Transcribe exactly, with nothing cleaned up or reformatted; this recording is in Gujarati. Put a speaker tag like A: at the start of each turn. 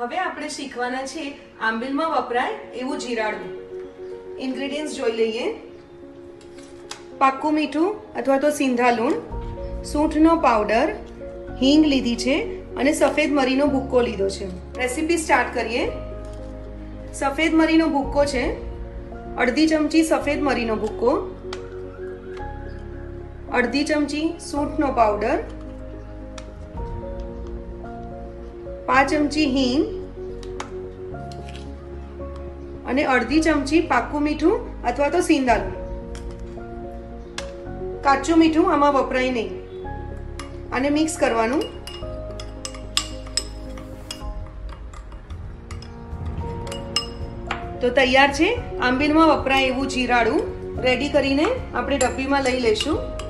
A: હવે આપણે શીખવાના છે આંબીલમાં વપરાય એવું જીરાડું. ઇન્ગ્રેડિયન્ટ્સ જોઈ લઈએ. પાક્કું મીઠું અથવા તો સિંધા લૂણ, સૂંઠનો પાવડર, હિંગ લીધી છે અને સફેદ મરીનો ભૂક્કો લીધો છે. રેસીપી સ્ટાર્ટ કરીએ. સફેદ મરીનો ભૂક્કો છે, અડધી ચમચી સફેદ મરીનો ભૂક્કો, અડધી ચમચી સૂંઠનો પાવડર, પાંચ ચમચી હિંગ અને અડધી ચમચી પાક્કું મીઠું અથવા તો સિંધા લૂણ. કાચું મીઠું આમાં વપરાય નહીં. આને મિક્સ કરવાનું. તો તૈયાર છે આંબીલમાં વપરાય એવું જીરાડું. રેડી કરીને આપણે ડબ્બીમાં લઈ લઈશું.